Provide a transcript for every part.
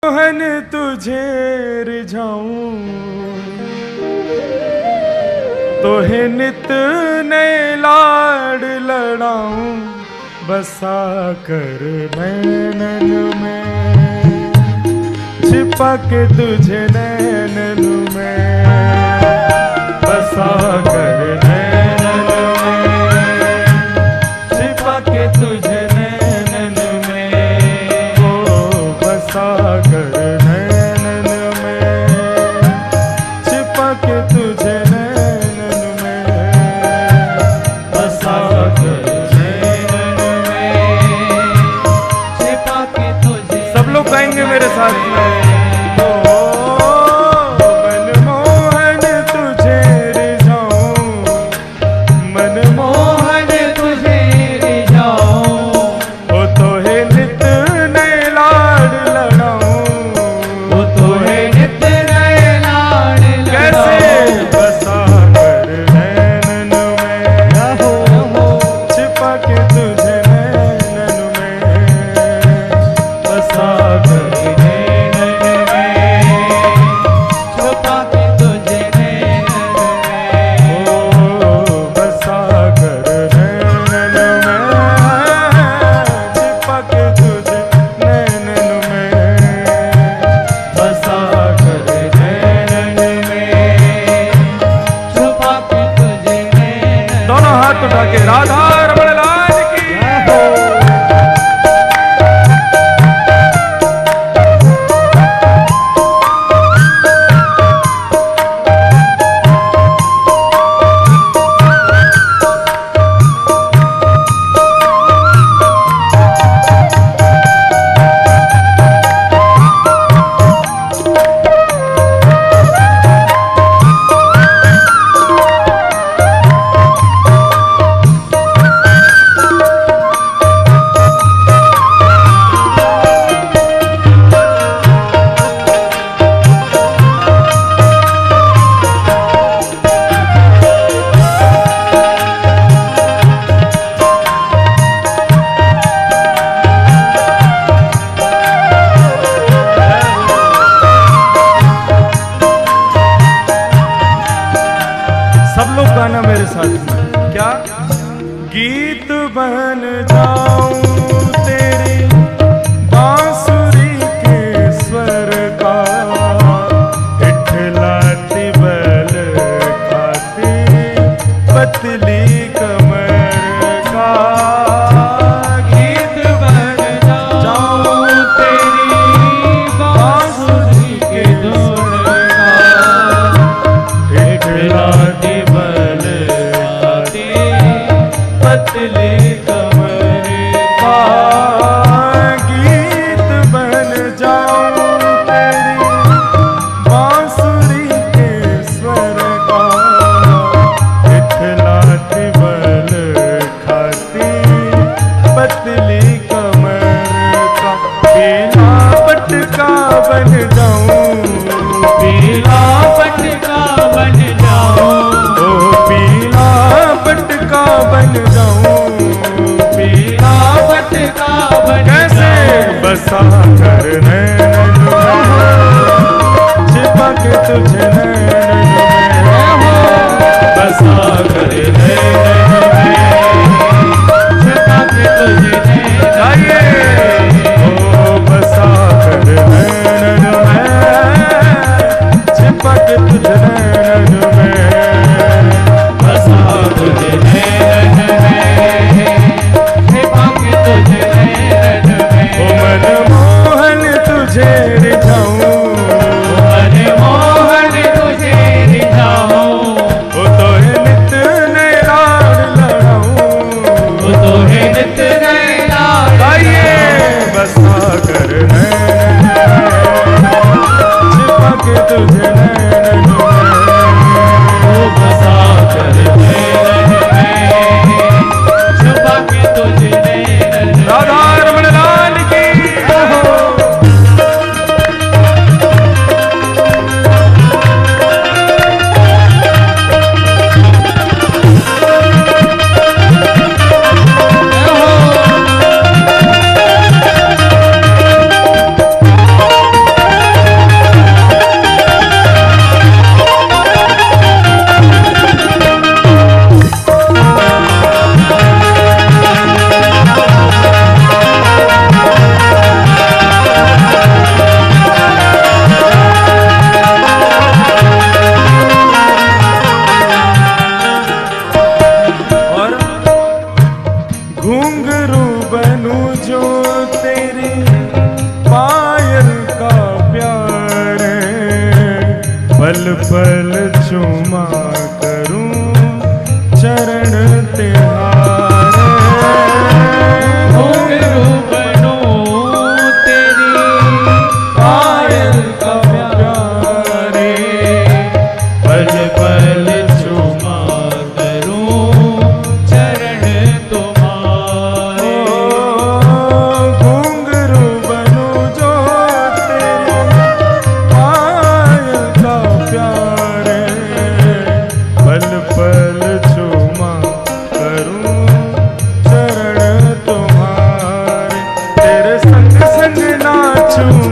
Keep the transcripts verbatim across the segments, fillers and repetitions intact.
मोहन तुझे रिझाऊं तोहे नित नए लाड लड़ाऊं बसा कर नैनन में छिपा के तुझे नैनन में बसा कर नैनन में छिपा के तुझे नैनन में ओ बसा कर नैनन में छिपा के तुझे नैनन में बसा कर नैनन में छिपा के तुझे। सब लोग गाएंगे मेरे साथ में।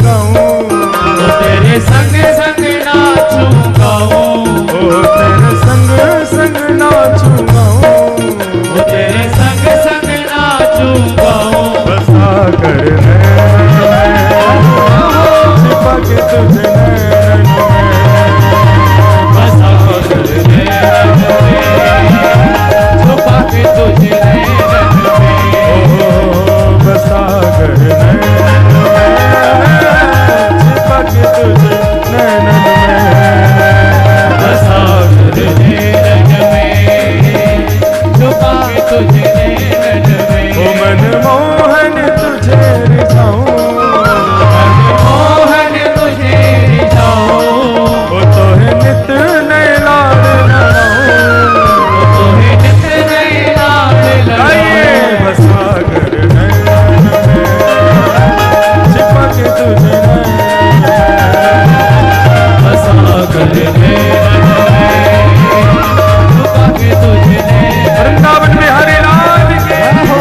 गाऊं, तेरे संग संग नाचूं गाऊं, तेरे संग संग नाचूं गाऊं, तेरे संग संग नाचूं गाऊं। बसा कर नैनन में, छिपा के तुझे नैनन में, बसा कर नैनन में, छुपा के तुझे नैनन में, ओ बसा कर नैनन में, छिपा के तुझे नैनन में, बसा कर नैनन में, छुपा के तुझे नैनन में। ओ मनमोहन तुझे रिझाऊं, मनमोहन तुझे रिझाऊं, ओ तोहे नित नए लाड लड़ाऊं, तोहे नित नए लाड लड़ाऊं। बसा कर नैनन में, छिपा के तुझे नैनन में, बसा कर नैनन में, छुपा के तुझे नैनन। वृंदावन बिहारी लाल के हो।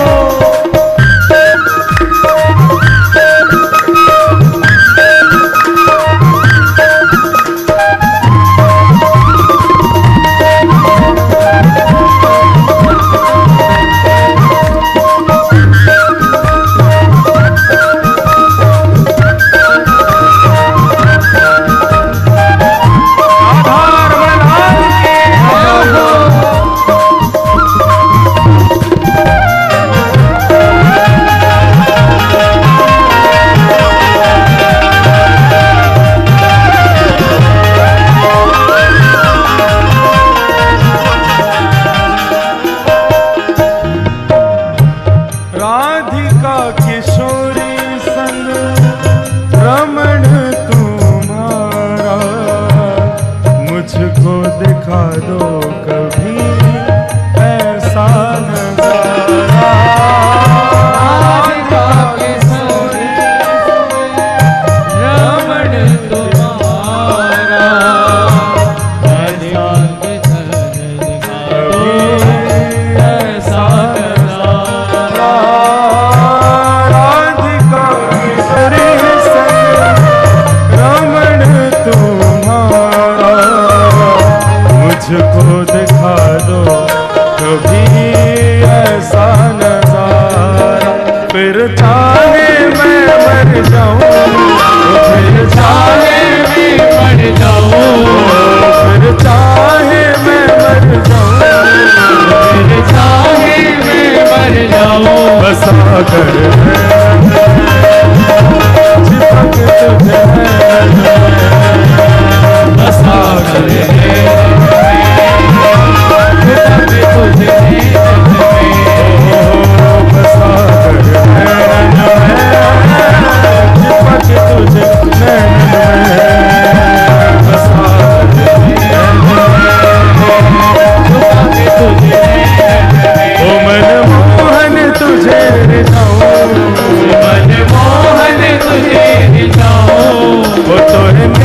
आधार बलहाल के हो। राधिका किशोरी संग रमण तुम्हारा, मुझको दिखा दो कभी ऐसा नजारा। राधिका किशोरी रमण तुम्हारा, राधिका किशोरी कभी ऐसा नजारा। राधिका किशोरी संग रमण तुम्हारा, मुझको दिखा दो कभी ऐसा नजारा। फिर चाहे मैं मर जाऊं, फिर चाहे मैं मर जाऊं, फिर चाहे मैं मर जाऊं, फिर चाहे मैं मर जाऊं। बसा कर नैनन में, छिपा के तुझे नैनन में, बसा कर नैनन में, छुपा के तुझे नैनन में, बसा कर नैनन में, छिपा के तुझे नैनन में, बसा कर नैनन में, छुपा के तुझे नैनन में। ओ मनमोहन तुझे रिझाऊं, मनमोहन तुझे रिझाऊं, ओ तोहे